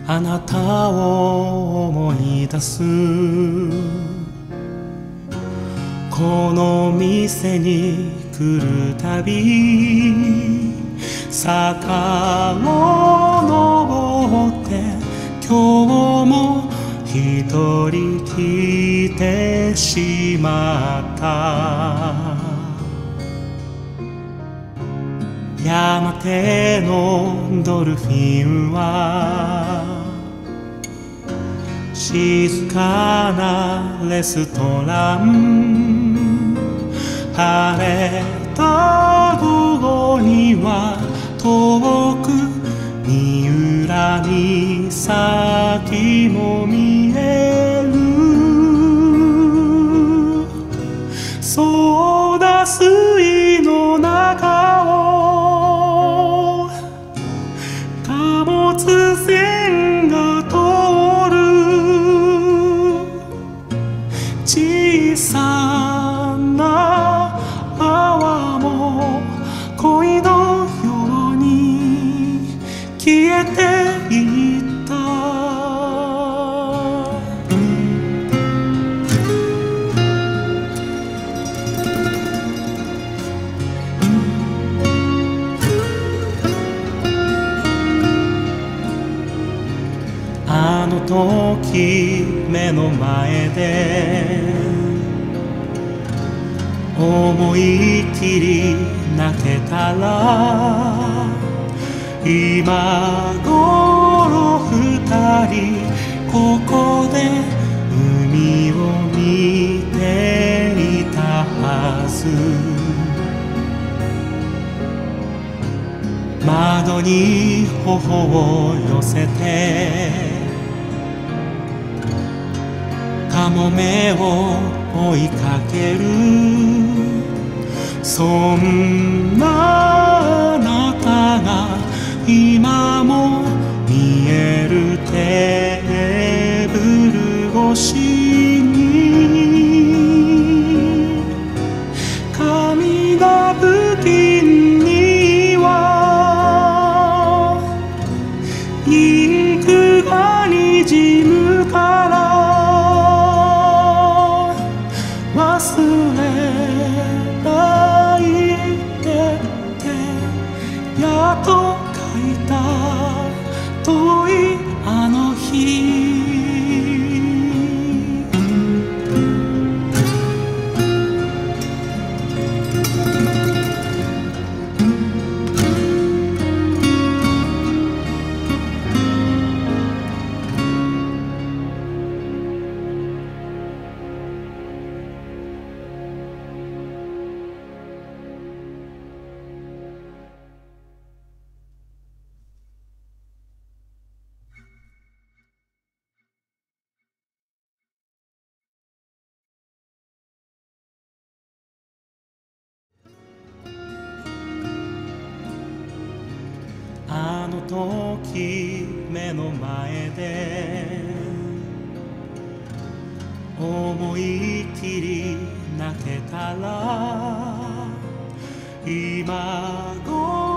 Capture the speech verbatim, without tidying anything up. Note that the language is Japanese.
あなたを思い出す。この店に来るたび坂を登って今日も一人来てしまった。山手のドルフィンは静かなレストラン。晴れた午後には遠く三浦岬も見える。ソーダ水の中を貨物船が通る。小さな泡も恋のように消えていった。あの時目の前で思い切り泣けたら今頃二人ここで海を見ていたはず。窓に頬を寄せてカモメを追いかける。そんなあなたが今も見えるテーブル越しに紙ナプキンにはインクがにじむから忘れないでってやっと書いた遠いあの日。あの時目の前で思い切り泣けたら今頃